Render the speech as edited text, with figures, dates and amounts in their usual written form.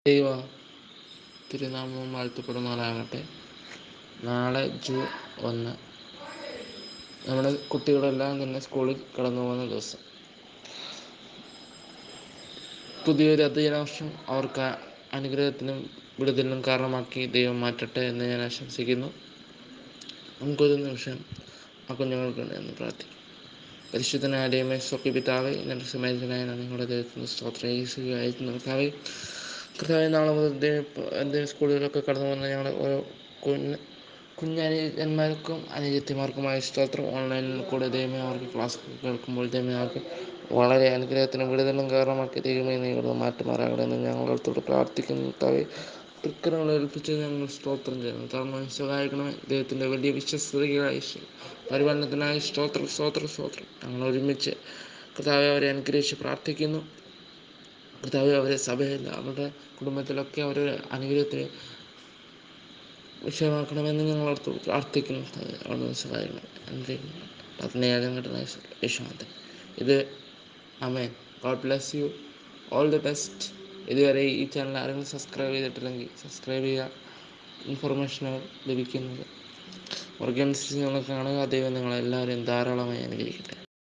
ദൈവ തിരുനാമം വാഴ്ത്തപ്പെടുമാറാകട്ടെ. നാളെ ജൂൺ 1 നമ്മുടെ കുട്ടികളെല്ലാം തന്നെ സ്കൂളിൽ കടന്നു പോകുന്ന ദിവസം. പുതിയൊരു അധ്യയന വർഷം അവർക്ക് അനുഗ്രഹത്തിനും വിടുതലിനും കാരണമാക്കി ദൈവം മാറ്റട്ടെ എന്ന് ഞാൻ ആശംസിക്കുന്നു. നമുക്കൊരു നിമിഷം ആ കുഞ്ഞുങ്ങൾക്ക് എന്ന് പ്രാർത്ഥിക്കും. പരിശുദ്ധനായ ദൈവമേ, സ്വർഗ്ഗീയ പിതാവേ, എൻ്റെ സമയത്തിനായ നിങ്ങളുടെ ദൈവത്തിൻ്റെ സ്തോത്രം. ഈശോയായിരുന്നു കർത്താവേ, നാളെ മുതൽ സ്കൂളുകളിലൊക്കെ കടന്നു പോകുന്ന ഞങ്ങളുടെ ഓരോ കുഞ്ഞനുജന്മാർക്കും അനുജത്തിമാർക്കുമായ സ്തോത്രം. ഓൺലൈനിൽ കൂടെ ദൈവമേ അവർക്ക് ക്ലാസ് കേൾക്കുമ്പോൾ ദൈവമേ അവർക്ക് വളരെ അനുഗ്രഹത്തിനും വിടുതലും കാരണമാക്കി ദൈവമേ നീ ഇവിടെ മാറ്റുമാറാകണമെന്ന് ഞങ്ങളോട് പ്രാർത്ഥിക്കുന്നു. കർത്താവേ, തൃക്കരങ്ങളെ ഏൽപ്പിച്ച് ഞങ്ങൾ സ്തോത്രം ചെയ്യുന്നു. കാരണം സഹായിക്കണമേ. ദൈവത്തിൻ്റെ വലിയ വിശ്വസ്തതയ്ക്കായി പരിപാലനത്തിനായി സ്തോത്രം. ഞങ്ങൾ ഒരുമിച്ച് കർത്താവെ അവരെ അനുഗ്രഹിച്ച് പ്രാർത്ഥിക്കുന്നു. കർത്താവെ അവരെ സഭയിൽ അവരുടെ കുടുംബത്തിലൊക്കെ അവരുടെ അനുഗ്രഹത്തിന് വിഷയമാക്കണമെന്ന് ഞങ്ങളോട് പ്രാർത്ഥിക്കുന്നു. അവിടെ സഹായിക്കണം. യേശുനാഥൻ ഇത് ആമേൻ. God bless you. All the best. ഇതുവരെ ഈ ചാനൽ ആരെങ്കിലും സബ്സ്ക്രൈബ് ചെയ്തിട്ടില്ലെങ്കിൽ സബ്സ്ക്രൈബ് ചെയ്യുക. ഇൻഫർമേഷനുകൾ ലഭിക്കുന്നത് ഓർഗനൈസേഷൻ നിങ്ങൾ കാണുക. ദൈവം നിങ്ങളെല്ലാവരെയും ധാരാളമായി അനുഗ്രഹിക്കട്ടെ.